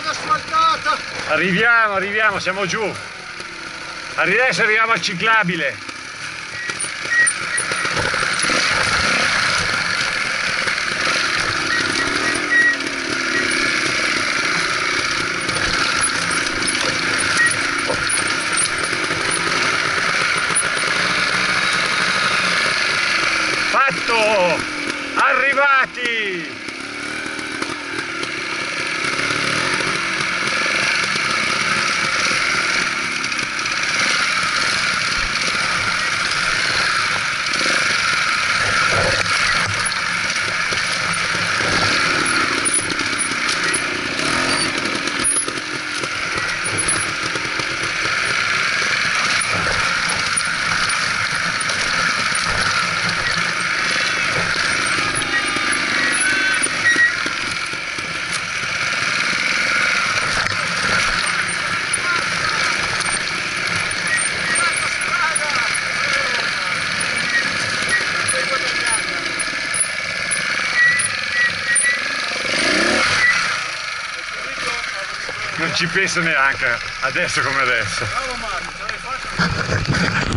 strada asfaltata! Arriviamo, siamo giù. Adesso arriviamo al ciclabile. Fatto! Arrivati! Non ci penso neanche, adesso come adesso. Bravo Mario, ce l'hai fatta?